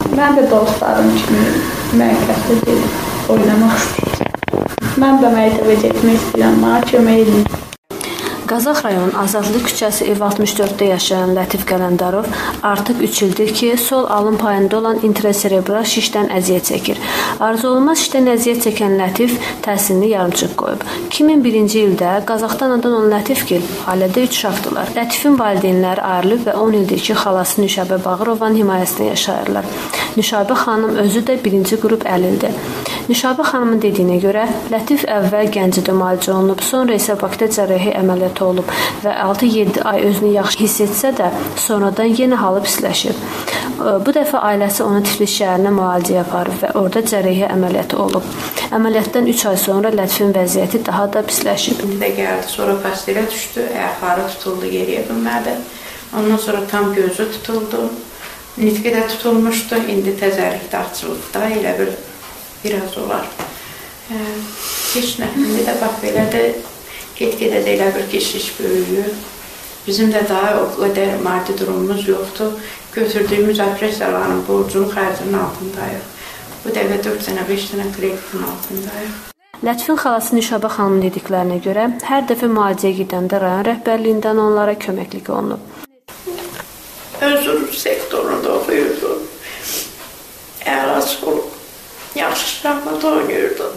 Mən də dostlarım kimi məktəbdə gedib oynamaq istəyirəm. Mən də məktəbə getmək istəyirəm, mənə kömək edin. Qazax rayon Azadlıq küçəsi ev 64-də yaşayan Lətif Qələmdarov artıq 3 ildir ki, sol alın payında olan intraserebral şişdən əziyyət çəkir. Arzu olunmaz şişdən əziyyət çəkən Lətif təhsilini yarımçıq qoyub. 2001-ci ildə Qazaxdan anadan olan Lətifgil ailədə 3 uşaqdılar. Lətifin valideynləri ayrılıb və 10 ildir ki, xalası Nüşabə Bağırovanın himayəsində yaşayırlar. Nüşabə xanım özü də 1-ci qrup əlildir. Nüşabə xanımın dediyinə görə, Lətif əvvəl Gəncədə müalicə olunub, sonra isə Bakıda cərrahi əməliyyatı olub və 6-7 ay özünü yaxşı hiss etsə də, sonradan yenə halı pisləşib. Bu dəfə ailəsi onu Tiflis şəhərinə müalicəyə aparıb və orada cərrahi əməliyyatı olub. Əməliyyatdan 3 ay sonra Lətifin vəziyyəti daha da pisləşib. İndi də gəldi, sonra pastilə düşdü, ayaqları tutuldu, geriyə bilmədi. Ondan sonra tam gözü tutuldu, nitqi də tutulmuşdu, indi təzərlikdə açılıbda, elə biraz olar. Heç nə, indi də bax belədir. Get-gedə də elə bir keşiş böyüyür. Bizim də daha o qədər maddi durumumuz yoxdur. Götürdüyümüz operasiyaların borcunun xərcinin altındayıq. Bu dəfə 4 sənə, 5 sənə kreditin altındayıq. Lətifin xalası Nüşabə xanımın dediklərinə görə, hər dəfə müalicəyə gedəndə rayon rəhbərliyindən onlara köməklik olunub. Özür sektorunda oxuyurdu. Əlaç olub. Yaxşı şahmat oynayırdı.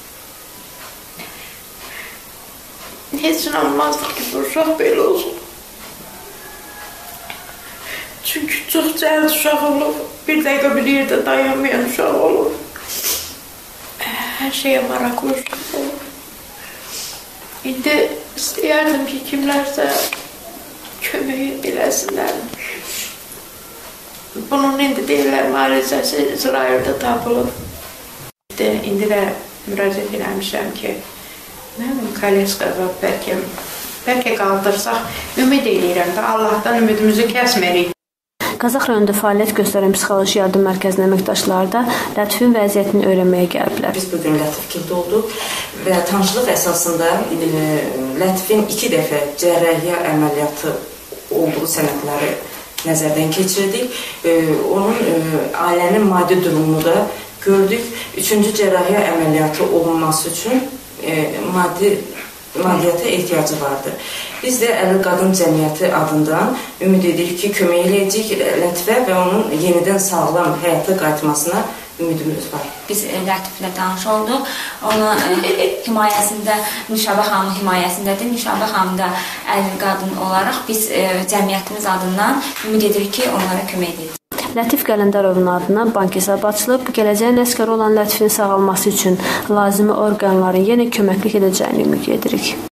Heç inanmazdık ki, bu uşaq belə olsun. Çünki çox cəld uşaq olub, bir dəqiqə bir yerdə dayanmayan uşaq olub. Hər şeyə maraqlı uşaq olub. İndi istəyərdim ki, kimlərsə kömək biləsinlər. Bunun indi deyirlər, müalicəsi İsraildə tapılıb. İndi də müraciət eləmişəm ki, Kaleskaga bəlkə qaldırsaq, ümid edirəm və Allahdan ümidimizi kəsmərik. Qazax rayonunda fəaliyyət göstərən psixoloji yardım mərkəzinin əməkdaşları da Lətifin vəziyyətini öyrənməyə gəliblər. Biz bugün Lətifgildə olduq və tanışlıq əsasında Lətifin 2 dəfə cərrahiyyə əməliyyatı olduğu sənədləri nəzərdən keçirdik. Onun ailənin maddi durumunu da gördük. 3-cü cərrahiyyə əməliyyatı olunması üçün maddiyyata ehtiyacı vardır. Biz də Əli Qadın Cəmiyyəti adından ümid edirik ki, kömək eləyəcək Lətifə və onun yenidən sağlam həyata qayıtmasına ümidimiz var. Biz Lətiflə tanış olduq. Onun himayəsində, Nüşabə xanımın himayəsindədir. Nüşabə xanım da Əli Qadın olaraq biz cəmiyyətimiz adından ümid edirik ki, onlara kömək edəcək. Lətif Qələmdarovun adına bank hesabı açılıb, gələcəyin əsgəri olan Lətifin sağalması üçün lazımi orqanların yenə köməklik edəcəyini ümid edirik.